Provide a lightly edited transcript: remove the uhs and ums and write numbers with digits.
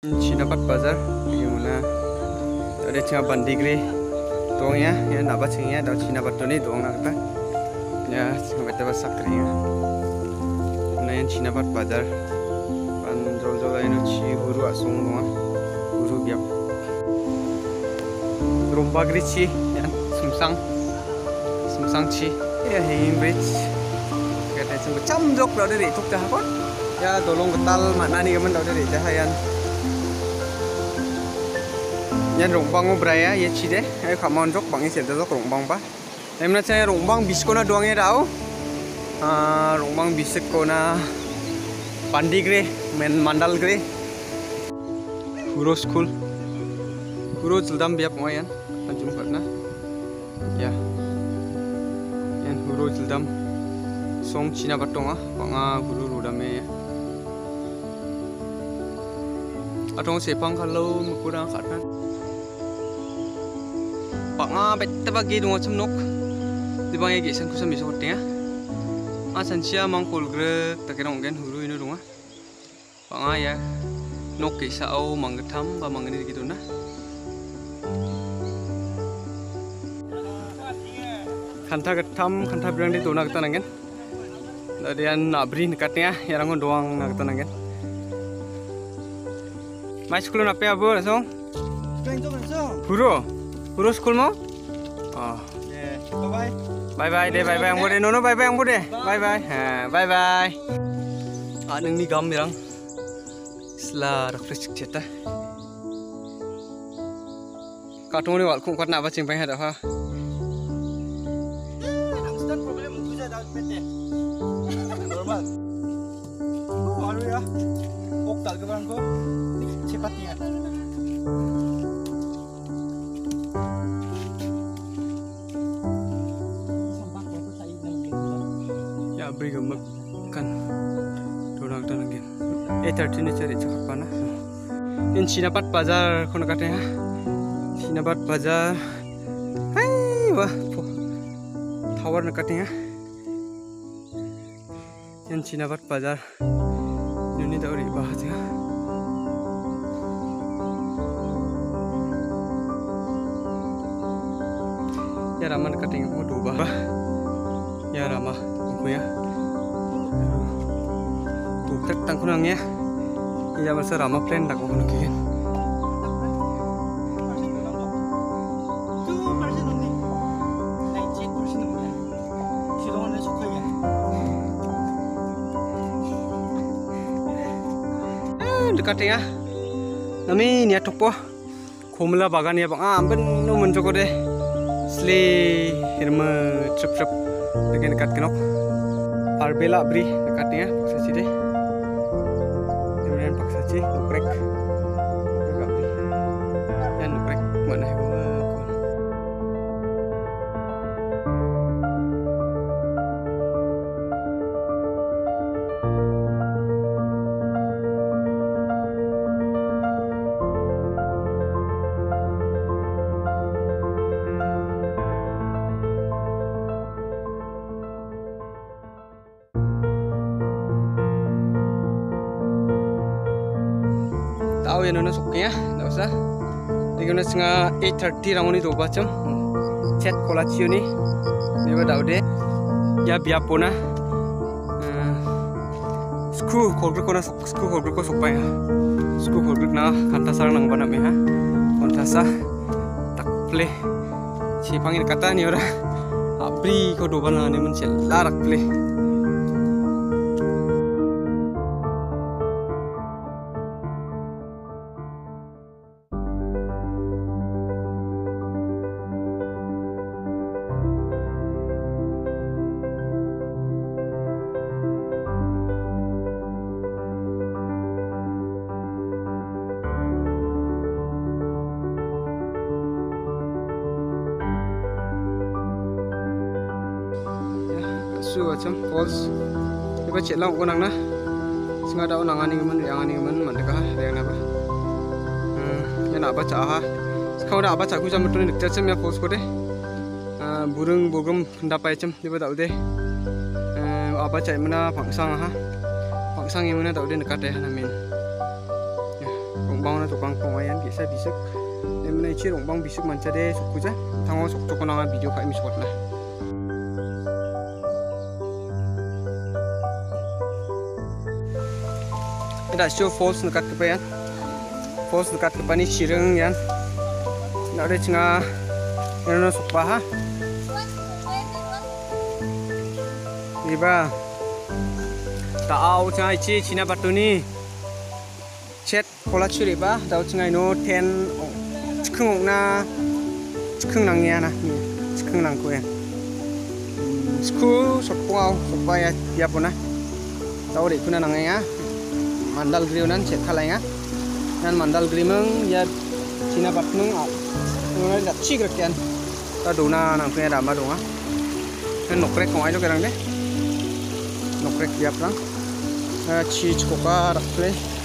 Cinapat bazar gimana? Ada cina bandigri tuang ya nabat singnya dah Cinapat tu ni tuang nak kata ya cina betul sakrinya. Nayan Cinapat bazar pan jol ini ci huru asung doang huru biap. Romba grici ya sumsang ci ya him bridge. Kata cuma jok dah dari tuk dah kot. Ya tolong ketal mana ni kemen dah dari jahayan. Yan rongbang beraya ya cide, kaman jok bangi senter jok rongbang ba. Em na saya rongbang biskona doangnya tau. Rongbang biskona pandi gre, men mandal gre. Huro school, huro jeldam biap moyan, anjum karna. Ya, yan huro jeldam, song Cina batonga, banga huro rudame. Atong sepang kalau mukurang karna. Panga betta bagi dungo semnok di bang egi sen kusam bisa hotel ya sansia mangkul grek tak kira mungkin huru ini dunga panga ya nok kisau manggetam ba mangeni gitu nah kanta getam kanta bilang di tuna kita nangen dadian abri nekatnya ya rangun doang nak kita nangen mai sekolah apa ya bu langsung Huru school mau? Oh. Bye bye deh, bye bye yang bude, nono bye bye yang bude, bye bye, bye bye. Neng ni gam birang, selah refresh cerita. Kartun ni walku kuat nak baca yang banyak dah ha. Understand problem tu je dah pete. Normal. Baru ya. Oktal ke barang ko, cepatnya. Beri gemek kan dorang lagi. 8:30 ni cari cakap mana? Ini Cinapat bazar kono katanya. Cinapat bazar. Hai wah, tower nak katanya. Ini Cinapat bazar. Ini dah ori bahas ya. Ya ramah katanya mau dua bah. Ya ramah, ya. Tuktek tangkunang ya. Iya masa ramah plan tak mau nukian. Dekat ya. Nami niat topo. Komla bagan ya bang. Amben no menjoko deh. Sli hirma trip. Dengan dekat kenok. Arbela beri dekatnya paksa sih deh. Kemudian paksa sih nukrek. Nukrek beri. Dan nukrek mana yang kon. Tahu ya nona suknya, tak usah. Dengan setengah 8:30 rangun itu bacem. Chat kolaccio ni, ni ber deh. Ya biapona. Skru kolbrek kona skru kolbrek ko supaya. Skru kolbrek na kanta sarang nang banam ya. Kontasa tak play. Si pangin kata ni ora. Abri ko dobana ni mencel larak play. Su macam falls. Iba cek lang unang na. Singa daw nang aning man mandeka yang apa. Ya nak baca ha. Sekarang dah baca aku jam betul ni dekat macam ya falls ko deh. Burung dapat macam iba tahu deh. Apa cek mana pangsang ha. Pangsang yang mana tahu deh dekat deh namin. Ya, bang na tukang pengayan bisa bisik. Emna ichi rong bang bisik manca de sukuja. Tango sok cokon nanga video kai miswat na. Ida show falls dekat kepayan. Falls dekat kepani Cireng yan. Nak ada cenga Erno sokpa ha. Iba tao cenga ichi Cina batu ni chat kola curi ba tao cenga ino ten cikeng na cikeng nangnya na cikeng nangku ya. Sku sokpa ya dia pun na tao dek kuna nangnya mandal griunan chat kalanya dan mandal grimeng ya Cina batu nung ngai đặt chi cái kian ta đủ na nang kia đam mà đúng á nên nọc rek ngai cho cái răng đấy nọc rek diap răng chi chụp qua đặt lên